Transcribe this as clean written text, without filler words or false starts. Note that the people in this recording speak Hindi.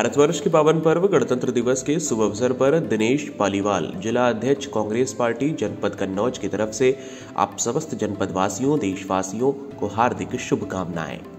भारतवर्ष के पावन पर्व गणतंत्र दिवस के शुभ अवसर पर दिनेश पालीवाल, जिला अध्यक्ष कांग्रेस पार्टी जनपद कन्नौज की तरफ से आप समस्त जनपद वासियों, देशवासियों को हार्दिक शुभकामनाएं।